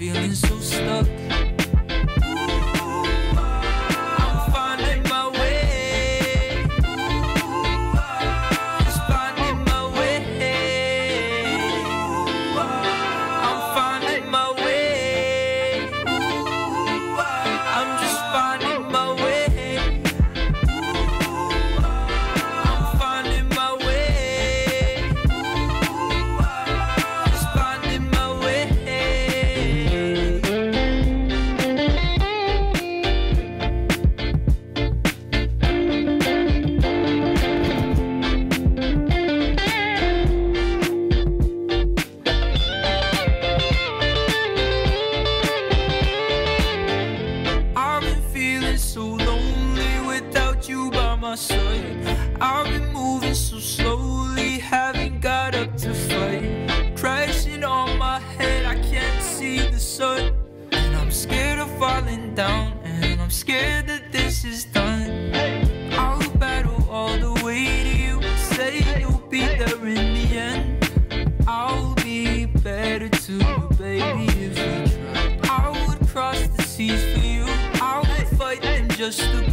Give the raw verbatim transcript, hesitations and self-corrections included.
feeling so stuck. I'm finding my way. Just finding my way. I'm finding my way. I'm just finding my way. I'm finding my way. Just finding my way. I've been feeling so lonely without you by my side. I've been moving so slowly, haven't got up to fight. Crashing on my head, I can't see the sun. And I'm scared of falling down, and I'm scared that this is done. I'll battle all the way to you, say you'll be there in the end. I'll be better to you, baby, if we try. I would cross the seas for you, I would fight them just to